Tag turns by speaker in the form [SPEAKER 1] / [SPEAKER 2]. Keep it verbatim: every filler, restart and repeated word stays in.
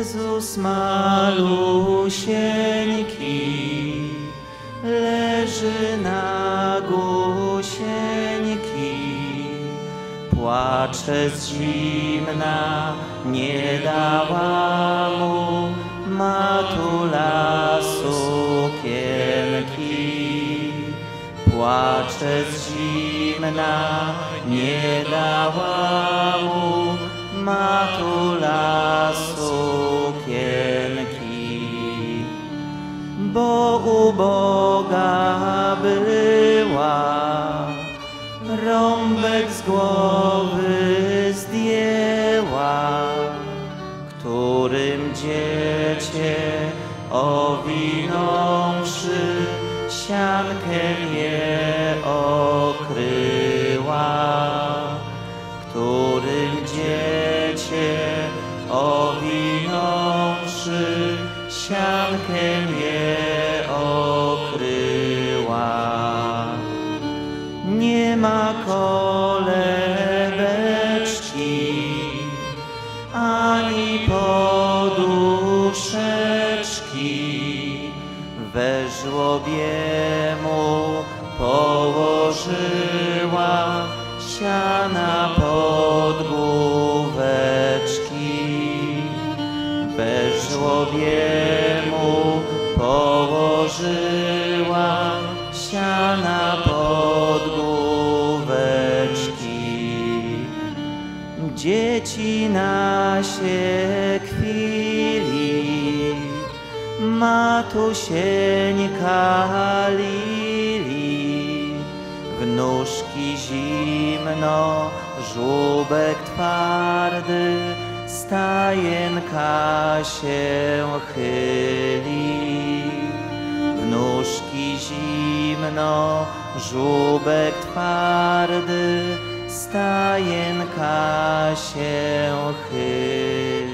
[SPEAKER 1] Jezus malusieńki leży na gusieńki, płacze z zimna, nie dała mu matula sukienki. Płacze z zimna, nie dała mu matula sukienki, bo uboga była, rąbek z głowy zdjęła, którym dziecię owinąwszy, siankiem je okryła, którym dziecię owinąwszy, siankiem je okryła. Nie ma kolebeczki, ani poduszeczki, we żłobie mu położyła siana podgłóweczki. We żłobie mu położyła siana podgłóweczki. Dzieci na się kwili, matusieńka lili, w nóżki zimno, żółbek twardy, stajenka się chyli. W nóżki zimno, żółbek twardy, stajenka się chyli.